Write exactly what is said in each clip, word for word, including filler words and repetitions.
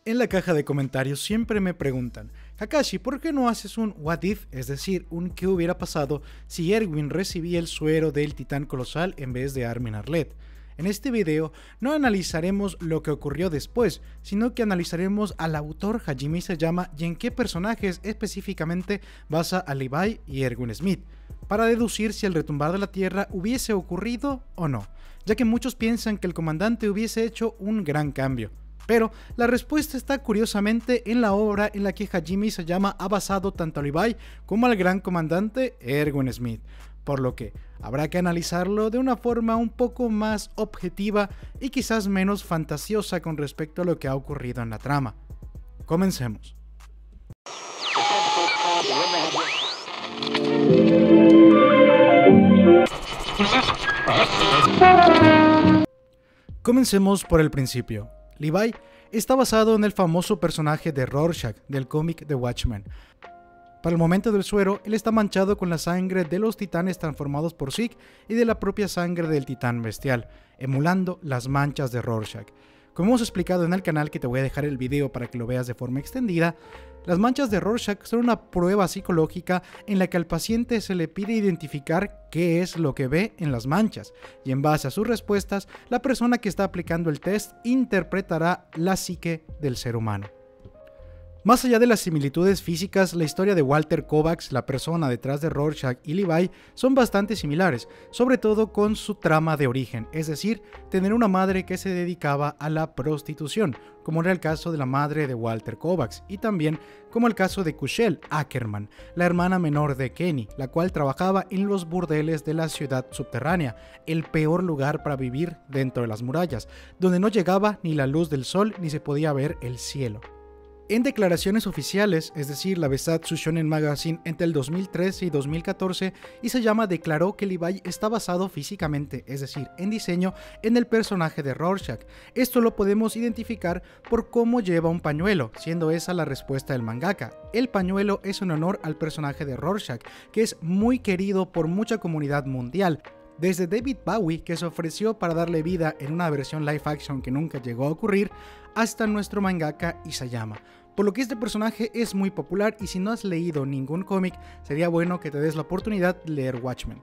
En la caja de comentarios siempre me preguntan: Kakashi, ¿por qué no haces un what if? Es decir, un qué hubiera pasado si Erwin recibía el suero del titán colosal en vez de Armin Arlette. En este video no analizaremos lo que ocurrió después, sino que analizaremos al autor Hajime Isayama y en qué personajes específicamente basa a Levi y Erwin Smith, para deducir si el retumbar de la tierra hubiese ocurrido o no, ya que muchos piensan que el comandante hubiese hecho un gran cambio. Pero la respuesta está curiosamente en la obra en la que Hajime Isayama ha basado tanto a Levi como al gran comandante Erwin Smith, por lo que habrá que analizarlo de una forma un poco más objetiva y quizás menos fantasiosa con respecto a lo que ha ocurrido en la trama. Comencemos. Comencemos por el principio. Levi está basado en el famoso personaje de Rorschach del cómic The Watchmen. Para el momento del suero, él está manchado con la sangre de los titanes transformados por Zeke y de la propia sangre del titán bestial, emulando las manchas de Rorschach. Como hemos explicado en el canal, que te voy a dejar el video para que lo veas de forma extendida, las manchas de Rorschach son una prueba psicológica en la que al paciente se le pide identificar qué es lo que ve en las manchas, y en base a sus respuestas, la persona que está aplicando el test interpretará la psique del ser humano. Más allá de las similitudes físicas, la historia de Walter Kovacs, la persona detrás de Rorschach y Levi, son bastante similares, sobre todo con su trama de origen, es decir, tener una madre que se dedicaba a la prostitución, como era el caso de la madre de Walter Kovacs, y también como el caso de Kushel Ackerman, la hermana menor de Kenny, la cual trabajaba en los burdeles de la ciudad subterránea, el peor lugar para vivir dentro de las murallas, donde no llegaba ni la luz del sol ni se podía ver el cielo. En declaraciones oficiales, es decir, la Besatsu Shonen Magazine entre el dos mil trece y dos mil catorce, Isayama declaró que Levi está basado físicamente, es decir, en diseño, en el personaje de Rorschach. Esto lo podemos identificar por cómo lleva un pañuelo, siendo esa la respuesta del mangaka. El pañuelo es en honor al personaje de Rorschach, que es muy querido por mucha comunidad mundial. Desde David Bowie, que se ofreció para darle vida en una versión live action que nunca llegó a ocurrir, hasta nuestro mangaka Isayama. Por lo que este personaje es muy popular, y si no has leído ningún cómic, sería bueno que te des la oportunidad de leer Watchmen.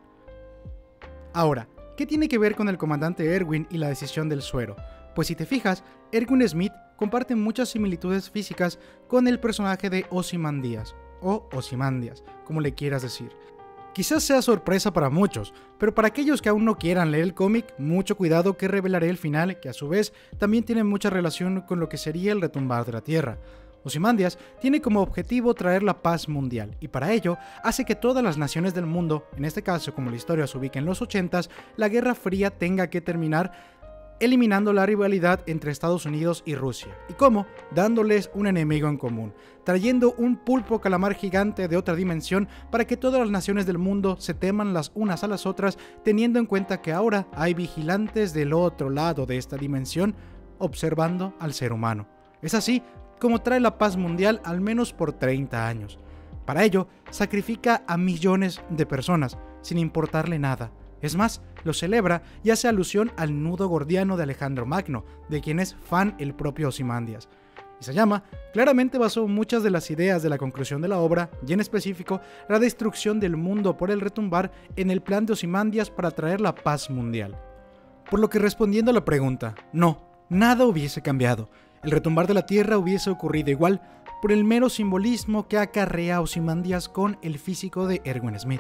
Ahora, ¿qué tiene que ver con el comandante Erwin y la decisión del suero? Pues si te fijas, Erwin Smith comparte muchas similitudes físicas con el personaje de Ozymandias, o Ozymandias, como le quieras decir. Quizás sea sorpresa para muchos, pero para aquellos que aún no quieran leer el cómic, mucho cuidado, que revelaré el final, que a su vez también tiene mucha relación con lo que sería el retumbar de la tierra. Ozymandias tiene como objetivo traer la paz mundial, y para ello hace que todas las naciones del mundo, en este caso como la historia se ubica en los ochentas, la Guerra Fría tenga que terminar, eliminando la rivalidad entre Estados Unidos y Rusia. ¿Y cómo? Dándoles un enemigo en común, trayendo un pulpo calamar gigante de otra dimensión para que todas las naciones del mundo se teman las unas a las otras, teniendo en cuenta que ahora hay vigilantes del otro lado de esta dimensión observando al ser humano. Es así como trae la paz mundial, al menos por treinta años. Para ello, sacrifica a millones de personas, sin importarle nada. Es más, lo celebra y hace alusión al nudo gordiano de Alejandro Magno, de quien es fan el propio Ozymandias. Isayama claramente basó muchas de las ideas de la conclusión de la obra, y en específico la destrucción del mundo por el retumbar, en el plan de Ozymandias para traer la paz mundial. Por lo que, respondiendo a la pregunta, no, nada hubiese cambiado. El retumbar de la tierra hubiese ocurrido igual, por el mero simbolismo que acarrea Ozymandias con el físico de Erwin Smith.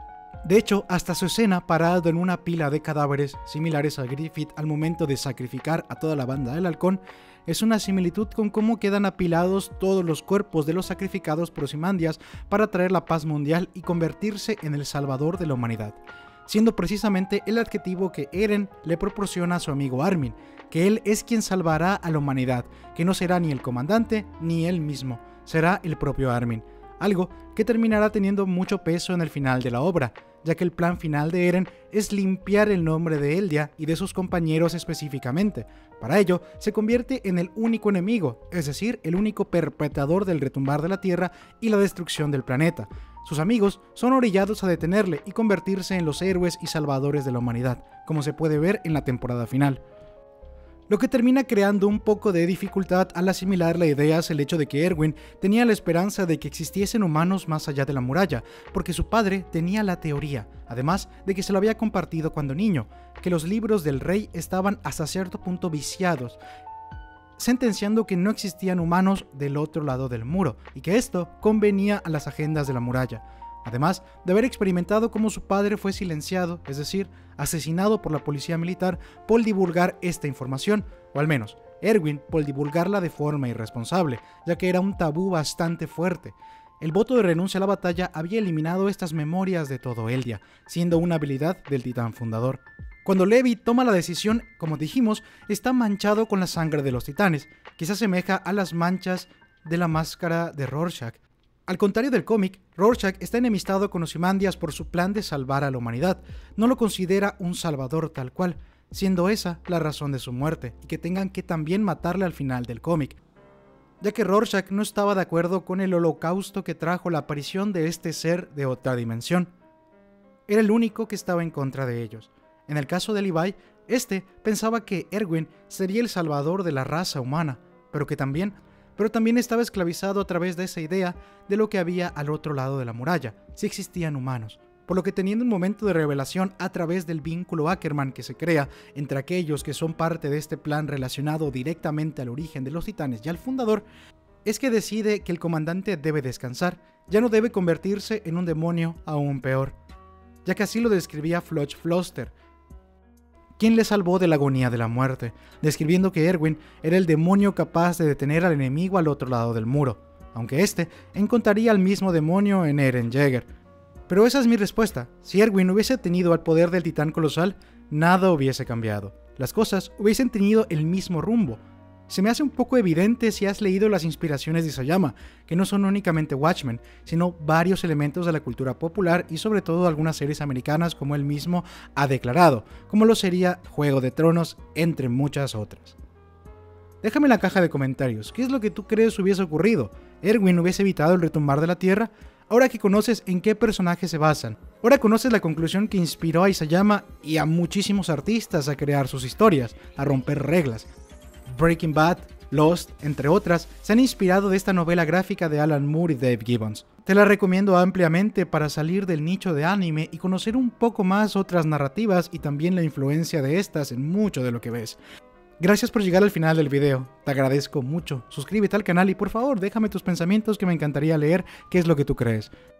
De hecho, hasta su escena parado en una pila de cadáveres similares a Griffith al momento de sacrificar a toda la banda del halcón, es una similitud con cómo quedan apilados todos los cuerpos de los sacrificados por Ozymandias para traer la paz mundial y convertirse en el salvador de la humanidad, siendo precisamente el adjetivo que Eren le proporciona a su amigo Armin, que él es quien salvará a la humanidad, que no será ni el comandante ni él mismo, será el propio Armin. Algo que terminará teniendo mucho peso en el final de la obra, ya que el plan final de Eren es limpiar el nombre de Eldia y de sus compañeros específicamente. Para ello, se convierte en el único enemigo, es decir, el único perpetrador del retumbar de la tierra y la destrucción del planeta. Sus amigos son orillados a detenerle y convertirse en los héroes y salvadores de la humanidad, como se puede ver en la temporada final. lo que termina creando un poco de dificultad al asimilar la idea es el hecho de que Erwin tenía la esperanza de que existiesen humanos más allá de la muralla, porque su padre tenía la teoría, además de que se lo había compartido cuando niño, que los libros del rey estaban hasta cierto punto viciados, sentenciando que no existían humanos del otro lado del muro, y que esto convenía a las agendas de la muralla. Además de haber experimentado cómo su padre fue silenciado, es decir, asesinado por la policía militar por divulgar esta información, o al menos Erwin por divulgarla de forma irresponsable, ya que era un tabú bastante fuerte. El voto de renuncia a la batalla había eliminado estas memorias de todo Eldia, siendo una habilidad del titán fundador. Cuando Levi toma la decisión, como dijimos, está manchado con la sangre de los titanes, que se asemeja a las manchas de la máscara de Rorschach. Al contrario del cómic, Rorschach está enemistado con Ozymandias por su plan de salvar a la humanidad. No lo considera un salvador tal cual, siendo esa la razón de su muerte, y que tengan que también matarle al final del cómic, ya que Rorschach no estaba de acuerdo con el holocausto que trajo la aparición de este ser de otra dimensión. Era el único que estaba en contra de ellos. En el caso de Levi, este pensaba que Erwin sería el salvador de la raza humana, pero que también pero también estaba esclavizado a través de esa idea de lo que había al otro lado de la muralla, si existían humanos, por lo que teniendo un momento de revelación a través del vínculo Ackerman que se crea entre aquellos que son parte de este plan relacionado directamente al origen de los titanes y al fundador, es que decide que el comandante debe descansar, ya no debe convertirse en un demonio aún peor, ya que así lo describía Floch Floster, quien le salvó de la agonía de la muerte, describiendo que Erwin era el demonio capaz de detener al enemigo al otro lado del muro, aunque este encontraría al mismo demonio en Eren Jaeger. Pero esa es mi respuesta: si Erwin hubiese tenido el poder del titán colosal, nada hubiese cambiado, las cosas hubiesen tenido el mismo rumbo. Se me hace un poco evidente si has leído las inspiraciones de Isayama, que no son únicamente Watchmen, sino varios elementos de la cultura popular y sobre todo algunas series americanas como él mismo ha declarado, como lo sería Juego de Tronos, entre muchas otras. Déjame en la caja de comentarios, ¿qué es lo que tú crees hubiese ocurrido? ¿Erwin hubiese evitado el retumbar de la Tierra? Ahora que conoces en qué personajes se basan, ahora conoces la conclusión que inspiró a Isayama y a muchísimos artistas a crear sus historias, a romper reglas. Breaking Bad, Lost, entre otras, se han inspirado de esta novela gráfica de Alan Moore y Dave Gibbons. Te la recomiendo ampliamente para salir del nicho de anime y conocer un poco más otras narrativas y también la influencia de estas en mucho de lo que ves. Gracias por llegar al final del video, te agradezco mucho. Suscríbete al canal y por favor déjame tus pensamientos que me encantaría leer qué es lo que tú crees.